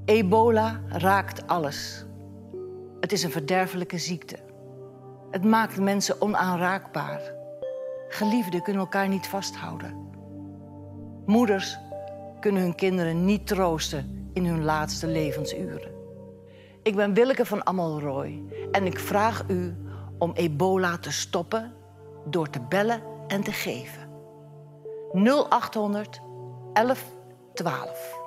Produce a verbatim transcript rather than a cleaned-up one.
Ebola raakt alles. Het is een verderfelijke ziekte. Het maakt mensen onaanraakbaar. Geliefden kunnen elkaar niet vasthouden. Moeders kunnen hun kinderen niet troosten in hun laatste levensuren. Ik ben Willeke van Amelrooy en ik vraag u om ebola te stoppen door te bellen en te geven. nul acht honderd elf twaalf.